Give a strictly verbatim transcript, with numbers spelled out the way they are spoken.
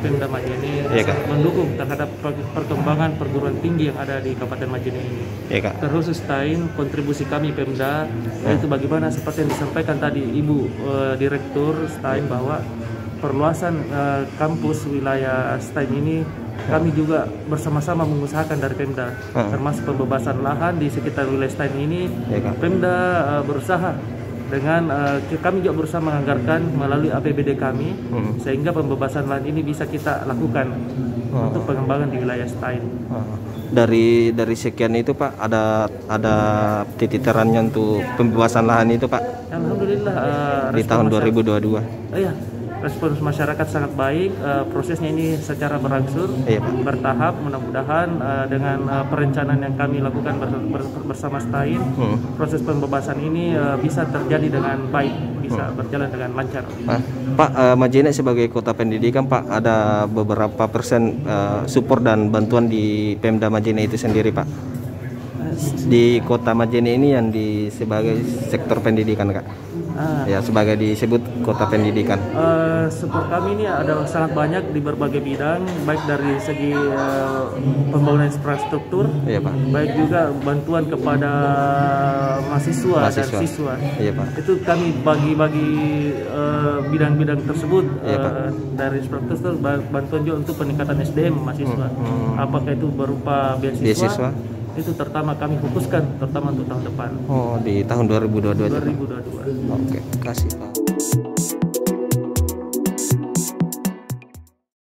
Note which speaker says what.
Speaker 1: Pemda Majene
Speaker 2: Iya, Kak.
Speaker 1: mendukung terhadap perkembangan perguruan tinggi yang ada di Kabupaten Majene ini.
Speaker 2: Iya, Kak.
Speaker 1: Terkhusus Stain, kontribusi kami Pemda yaitu bagaimana seperti yang disampaikan tadi Ibu uh, Direktur Stain bahwa perluasan uh, kampus wilayah Stain ini kami juga bersama-sama mengusahakan dari Pemda, termasuk pembebasan lahan di sekitar wilayah Stain ini.
Speaker 2: Iya, Kak.
Speaker 1: Pemda uh, berusaha dengan uh, kami juga berusaha menganggarkan melalui A P B D kami hmm. sehingga pembebasan lahan ini bisa kita lakukan oh. untuk pengembangan di wilayah Stain.
Speaker 2: Oh. Dari dari sekian itu Pak, ada ada titik terangnya untuk pembebasan lahan itu Pak?
Speaker 1: Alhamdulillah uh,
Speaker 2: di tahun dua ribu dua puluh dua.
Speaker 1: Oh, iya. Respons masyarakat sangat baik, uh, prosesnya ini secara berangsur, iya, bertahap, mudah-mudahan uh, dengan uh, perencanaan yang kami lakukan bersama Stain, hmm. proses pembebasan ini uh, bisa terjadi dengan baik, bisa hmm. berjalan dengan lancar.
Speaker 2: Ah, Pak, uh, Majene sebagai kota pendidikan Pak, ada beberapa persen uh, support dan bantuan di Pemda Majene itu sendiri Pak? Di kota Majene ini yang di sebagai sektor pendidikan Kak? Ah. Ya, sebagai disebut kota pendidikan.
Speaker 1: Uh, support kami ini ada sangat banyak di berbagai bidang, baik dari segi uh, pembangunan infrastruktur, iya, Pak. Baik juga bantuan kepada mahasiswa, mahasiswa. dan siswa. Iya, Pak. Itu kami bagi-bagi bidang-bidang uh, tersebut, iya, Pak. Uh, dari infrastruktur, bantuan juga untuk peningkatan S D M mahasiswa. Hmm. Hmm. Apakah itu berupa beasiswa? beasiswa? Itu terutama kami fokuskan terutama untuk tahun depan.
Speaker 2: Oh, di tahun dua ribu dua puluh dua.
Speaker 1: dua ribu dua puluh dua.
Speaker 2: Oke, terima kasih Pak.